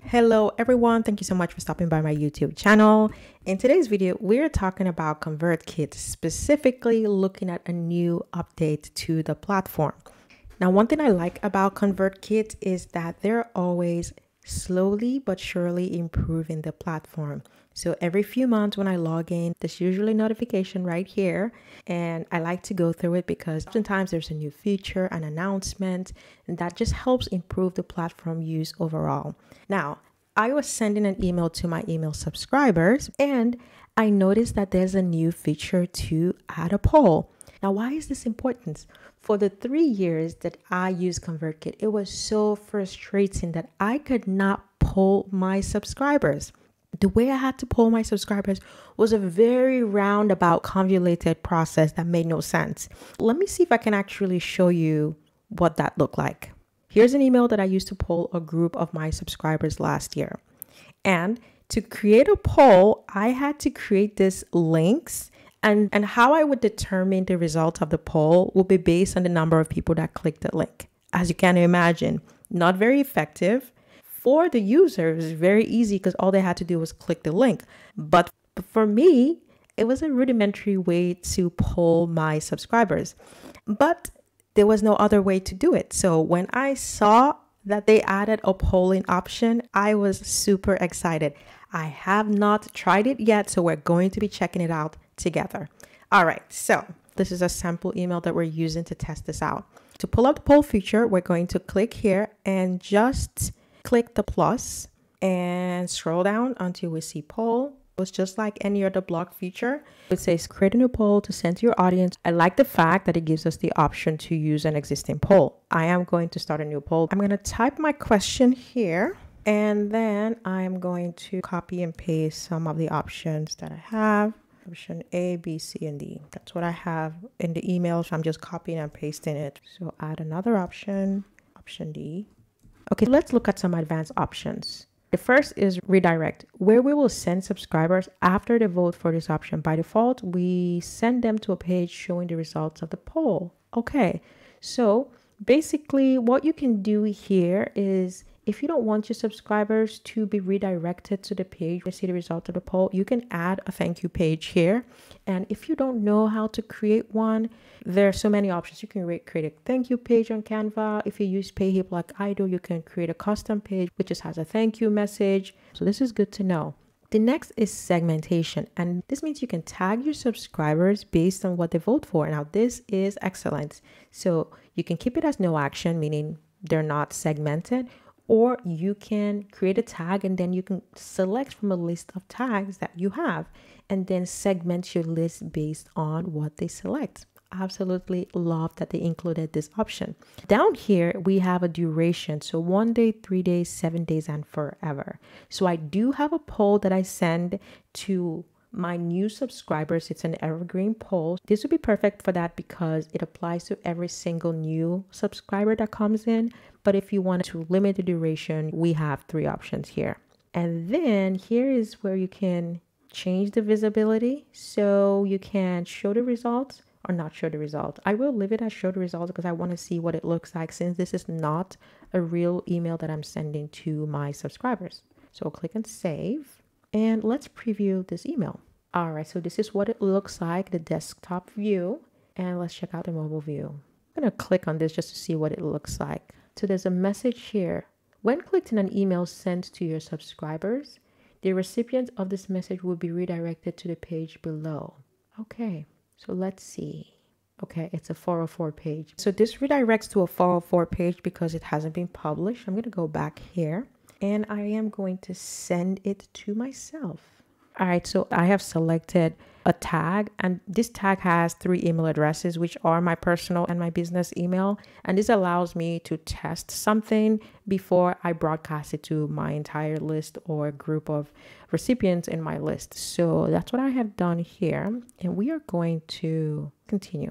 Hello everyone, thank you so much for stopping by my YouTube channel. In today's video, we're talking about ConvertKit's, specifically looking at a new update to the platform. Now, one thing I like about ConvertKit is that they're always slowly but surely improving the platform. So every few months when I log in, there's usually a notification right here, and I like to go through it because oftentimes there's a new feature, an announcement, and that just helps improve the platform use overall. Now, I was sending an email to my email subscribers, and I noticed that there's a new feature to add a poll. Now, why is this important? For the 3 years that I used ConvertKit, it was so frustrating that I could not poll my subscribers. The way I had to poll my subscribers was a very roundabout, convoluted process that made no sense. Let me see if I can actually show you what that looked like. Here's an email that I used to poll a group of my subscribers last year. And to create a poll, I had to create these links. And how I would determine the result of the poll will be based on the number of people that click the link. As you can imagine, not very effective. For the users, very easy because all they had to do was click the link. But for me, it was a rudimentary way to poll my subscribers. But there was no other way to do it. So when I saw that they added a polling option, I was super excited. I have not tried it yet, so we're going to be checking it out together. All right, so this is a sample email that we're using to test this out. To pull up the poll feature, we're going to click here and just click the plus and scroll down until we see poll. It's just like any other block feature. It says create a new poll to send to your audience. I like the fact that it gives us the option to use an existing poll. I am going to start a new poll. I'm going to type my question here, and then I'm going to copy and paste some of the options that I have. Option A, B, C, and D. That's what I have in the email, so I'm just copying and pasting it. So add another option, option D. Okay, let's look at some advanced options. The first is redirect, where we will send subscribers after they vote for this option. By default, we send them to a page showing the results of the poll. Okay, so basically what you can do here is if you don't want your subscribers to be redirected to the page to see the result of the poll, you can add a thank you page here. And if you don't know how to create one, there are so many options. You can create a thank you page on Canva. If you use Payhip like I do, you can create a custom page which just has a thank you message. So this is good to know. The next is segmentation, and this means you can tag your subscribers based on what they vote for. Now this is excellent. So you can keep it as no action, meaning they're not segmented, or you can create a tag and then you can select from a list of tags that you have and then segment your list based on what they select. Absolutely love that they included this option. Down here, we have a duration. So 1 day, 3 days, 7 days, and forever. So I do have a poll that I send to my new subscribers. It's an evergreen poll. This would be perfect for that because it applies to every single new subscriber that comes in. But if you want to limit the duration, we have 3 options here. And then here is where you can change the visibility. So you can show the results or not show the result. I will leave it as show the results because I want to see what it looks like since this is not a real email that I'm sending to my subscribers. So click and save. And let's preview this email. All right, so this is what it looks like, the desktop view. And let's check out the mobile view. I'm going to click on this just to see what it looks like. So there's a message here. When clicked in an email sent to your subscribers, the recipient of this message will be redirected to the page below. Okay, so let's see. Okay, it's a 404 page. So this redirects to a 404 page because it hasn't been published. I'm going to go back here. And I am going to send it to myself. All right, so I have selected a tag, and this tag has 3 email addresses, which are my personal and my business email. And this allows me to test something before I broadcast it to my entire list or group of recipients in my list. So that's what I have done here. And we are going to continue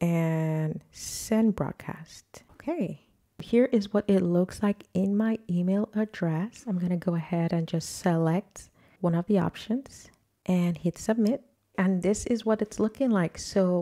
and send broadcast. Okay. Here is what it looks like in my email address. I'm going to go ahead and just select one of the options and hit submit. And this is what it's looking like. So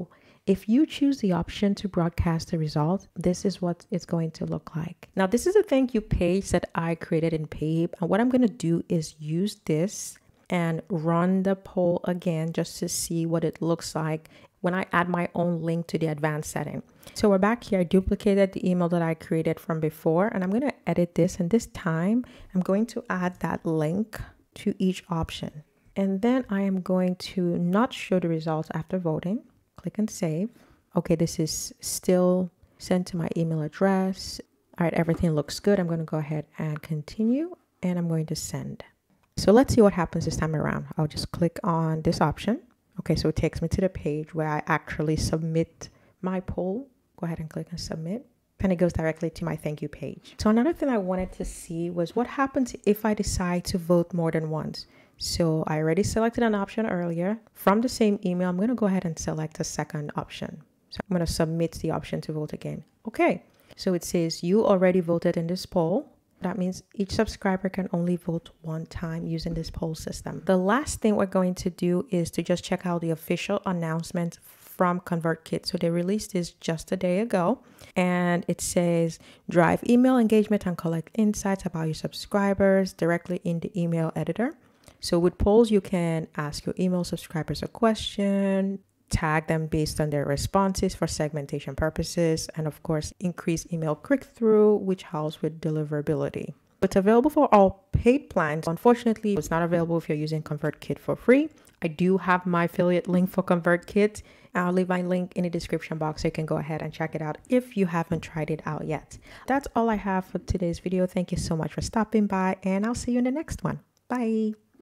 If you choose the option to broadcast the results, this is what it's going to look like. Now, this is a thank you page that I created in Pabe. And what I'm going to do is use this and run the poll again just to see what it looks like when I add my own link to the advanced setting. So we're back here. I duplicated the email that I created from before, and I'm going to edit this. And this time I'm going to add that link to each option. And then I am going to not show the results after voting. Click and save. Okay, this is still sent to my email address. All right, everything looks good. I'm going to go ahead and continue, and I'm going to send. So let's see what happens this time around. I'll just click on this option. Okay, so it takes me to the page where I actually submit my poll. Go ahead and click on submit, and it goes directly to my thank you page. So another thing I wanted to see was what happens if I decide to vote more than once. So I already selected an option earlier. From the same email, I'm going to go ahead and select a second option. So I'm going to submit the option to vote again. Okay, so it says you already voted in this poll. That means each subscriber can only vote one time using this poll system. The last thing we're going to do is to just check out the official announcement from ConvertKit. So they released this just a day ago, and it says drive email engagement and collect insights about your subscribers directly in the email editor. So with polls, you can ask your email subscribers a question, tag them based on their responses for segmentation purposes, and of course, increase email click-through, which helps with deliverability. It's available for all paid plans. Unfortunately, it's not available if you're using ConvertKit for free. I do have my affiliate link for ConvertKit. I'll leave my link in the description box so you can go ahead and check it out if you haven't tried it out yet. That's all I have for today's video. Thank you so much for stopping by, and I'll see you in the next one. Bye.